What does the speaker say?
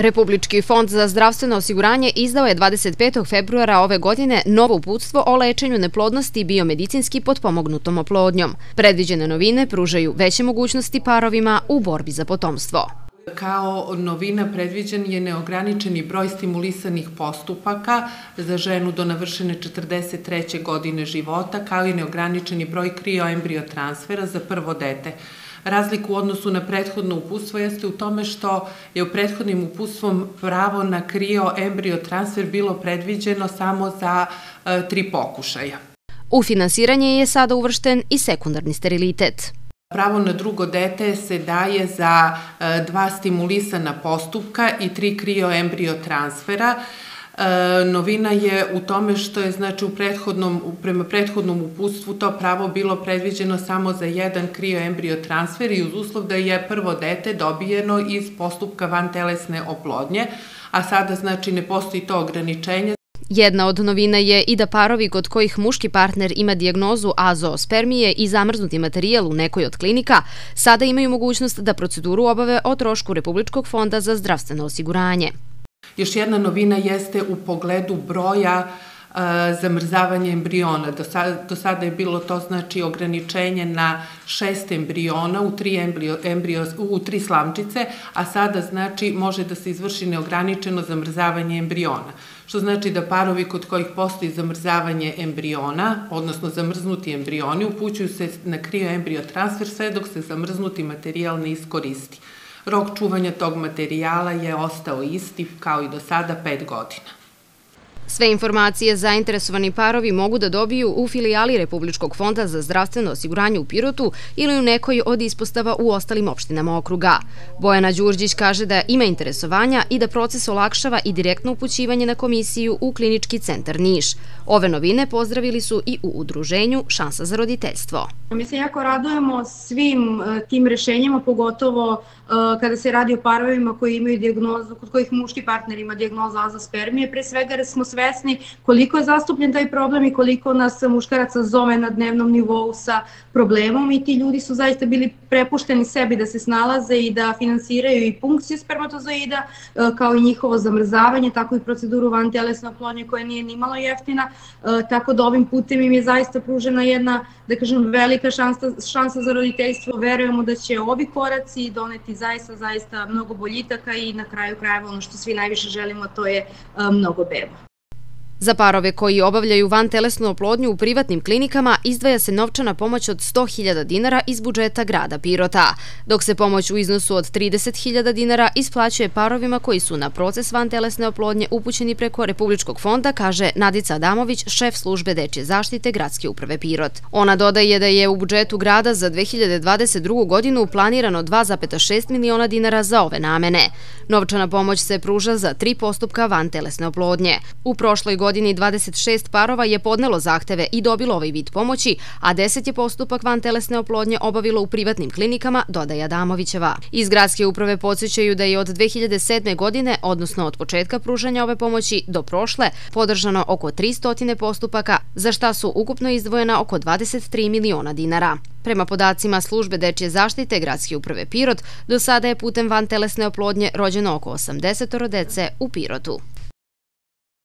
Republički fond za zdravstveno osiguranje izdao je 25. februara ove godine novo uputstvo o lečenju neplodnosti biomedicinski potpomognutom oplodnjom. Predviđene novine pružaju veće mogućnosti parovima u borbi za potomstvo. Kao novina predviđen je neograničeni broj stimulisanih postupaka za ženu do navršene 43. godine života, kao i neograničeni broj krioembriotransfera za prvo dete. Razlika u odnosu na prethodno uputstvo jeste u tome što je u prethodnim uputstvom pravo na krioembriotransfer bilo predviđeno samo za 3 pokušaja. U finansiranje je sada uvršten i sekundarni sterilitet. Pravo na drugo dete se daje za 2 stimulisana postupka i 3 krioembriotransfera. Novina je u tome što je prema prethodnom uputstvu to pravo bilo predviđeno samo za 1 krioembriotransfer i uz uslov da je prvo dete dobijeno iz postupka vantelesne oplodnje, a sada ne postoji to ograničenje. Jedna od novina je i da parovi kod kojih muški partner ima dijagnozu azoospermije i zamrznuti materijal u nekoj od klinika sada imaju mogućnost da proceduru obave o trošku Republičkog fonda za zdravstveno osiguranje. Još jedna novina jeste u pogledu broja zamrzavanja embriona. Do sada je bilo to ograničenje na 6 embriona u 3 slamčice, a sada može da se izvrši neograničeno zamrzavanje embriona. Što znači da parovi kod kojih postoji zamrzavanje embriona, odnosno zamrznuti embrioni, upućuju se na krioembriotransfer sve dok se zamrznuti materijal ne iskoristi. Rok čuvanja tog materijala je ostao isti kao i do sada 5 godina. Sve informacije zainteresovani parovi mogu da dobiju u filijali Republičkog fonda za zdravstveno osiguranje u Pirotu ili u nekoj od ispostava u ostalim opštinama okruga. Bojana Đurđić kaže da ima interesovanja i da proces olakšava i direktno upućivanje na komisiju u Klinički centar Niš. Ove novine pozdravili su i u udruženju Šansa za roditeljstvo. Mi se jako radujemo svim tim rešenjima, pogotovo kada se radi o parovima koji imaju dijagnozu, kod kojih muški partner ima dijagnozu azoospermije. Pre svega jer smo svesni koliko je zastupljen taj problem i koliko nas muškaraca zove na dnevnom nivou sa problemom i ti ljudi su zaista bili prepušteni sebi da se snalaze i da finansiraju i punkciju spermatozoida, kao i njihovo zamrzavanje, tako i proceduru vantelesne oplodnje koja nije nimalo jeftina, tako da ovim putem im je zaista pružena jedna, da kažem, velika šansa za roditeljstvo. Verujemo da će ovi koraci doneti zaista mnogo boljitaka i na kraju krajeva ono što svi najviše želimo, to je mnogo beba. Za parove koji obavljaju vantelesnu oplodnju u privatnim klinikama izdvaja se novčana pomoć od 100.000 dinara iz budžeta grada Pirota, dok se pomoć u iznosu od 30.000 dinara isplaćuje parovima koji su na proces vantelesne oplodnje upućeni preko Republičkog fonda, kaže Nadica Adamović, šef službe dečje zaštite Gradske uprave Pirot. Ona dodaje da je u budžetu grada za 2022. godinu planirano 2,6 miliona dinara za ove namene. Novčana pomoć se pruža za 3 postupka vantelesne oplodnje. U prošloj godini 26 parova je podnelo zahteve i dobilo ovaj vid pomoći, a 10 je postupak vantelesne oplodnje obavilo u privatnim klinikama, dodaje Adamovićeva. Iz Gradske uprave podsjećaju da je od 2007. godine, odnosno od početka pružanja ove pomoći do prošle, podržano oko 300 postupaka, za šta su ukupno izdvojena oko 23 miliona dinara. Prema podacima službe dečje zaštite Gradske uprave Pirot, do sada je putem vantelesne oplodnje rođeno oko 80 dece u Pirotu.